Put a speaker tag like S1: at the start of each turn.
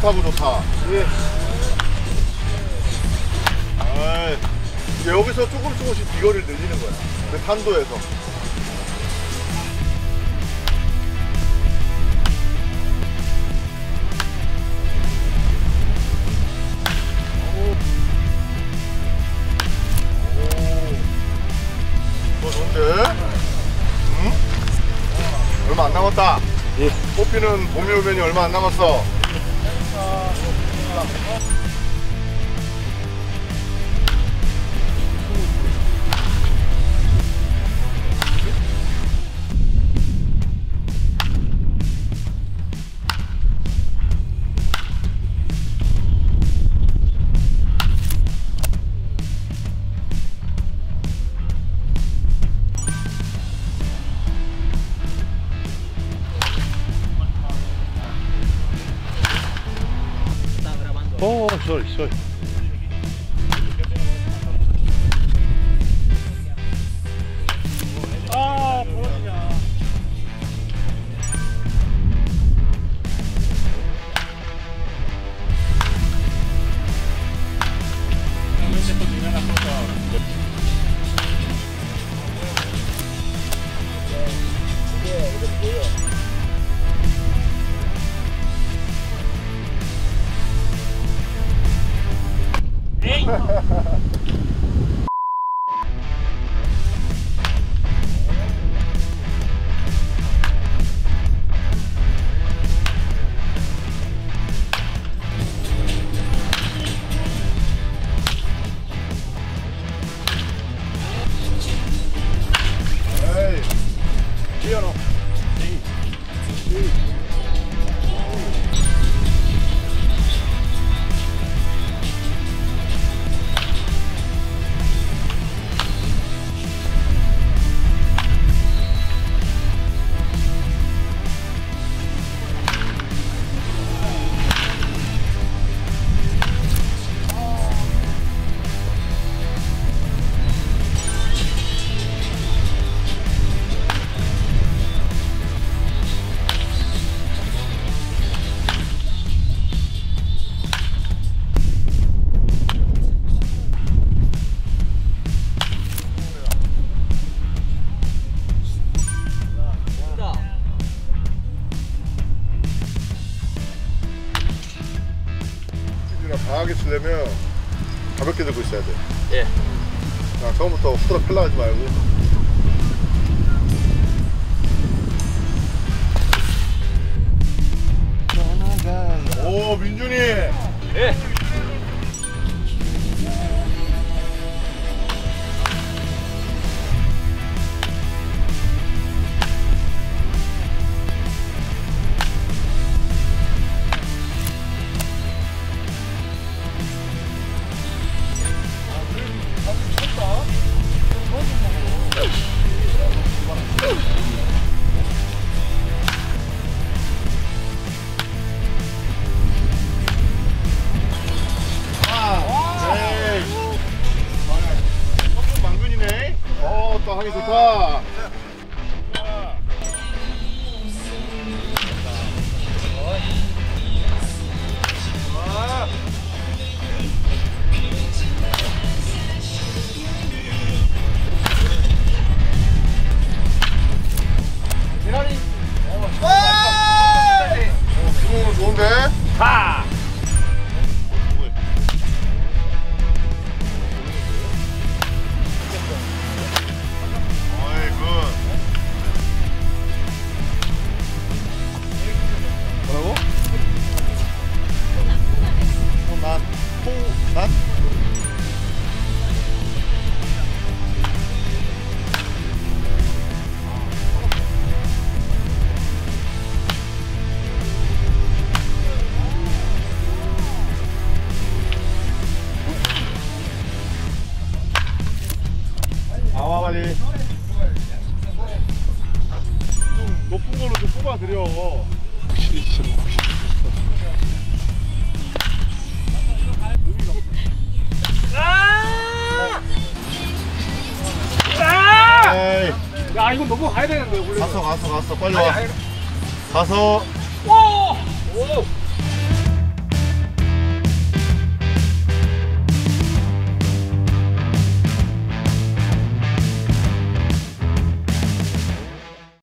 S1: 타고 좋다. 예. 아이, 여기서 조금씩 비거리를 늘리는 거야. 그 탄도에서. 좋은데? 응? 얼마 안 남았다. 예. 뽑히는 봄이오면이 얼마 안 남았어.
S2: Oh, sorry. Ah, buena. 강하게 치려면 가볍게 들고 있어야 돼.
S3: 예.
S1: 자, 처음부터 후드락 펴려 하지 말고. 오, 민준이.
S3: 예.
S1: 또 하기 좋다. 기분 좋은데?
S3: 하!
S1: 뭐라고? 난? 나와 빨리. 좀 높은 걸로 좀 뽑아드려.
S2: 야, 이거 너무 가야 되는데 원래.
S1: 갔어 빨리 와. 가서.
S3: 오! 오!